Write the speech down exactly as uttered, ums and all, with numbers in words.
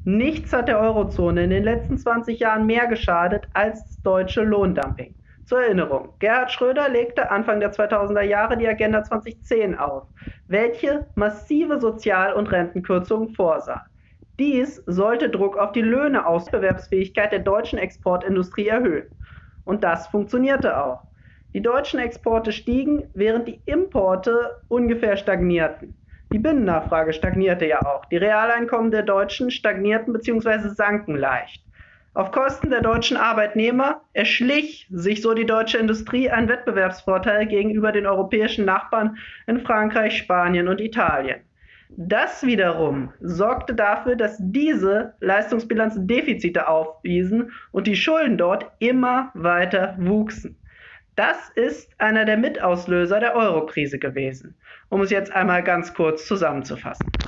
Nichts hat der Eurozone in den letzten zwanzig Jahren mehr geschadet als das deutsche Lohndumping. Zur Erinnerung, Gerhard Schröder legte Anfang der zweitausender Jahre die Agenda zweitausendzehn auf, welche massive Sozial- und Rentenkürzungen vorsah. Dies sollte Druck auf die Löhne aus der Wettbewerbsfähigkeit der deutschen Exportindustrie erhöhen. Und das funktionierte auch. Die deutschen Exporte stiegen, während die Importe ungefähr stagnierten. Die Binnennachfrage stagnierte ja auch. Die Realeinkommen der Deutschen stagnierten bzw. sanken leicht. Auf Kosten der deutschen Arbeitnehmer erschlich sich so die deutsche Industrie einen Wettbewerbsvorteil gegenüber den europäischen Nachbarn in Frankreich, Spanien und Italien. Das wiederum sorgte dafür, dass diese Leistungsbilanzen Defizite aufwiesen und die Schulden dort immer weiter wuchsen. Das ist einer der Mitauslöser der Euro-Krise gewesen, um es jetzt einmal ganz kurz zusammenzufassen.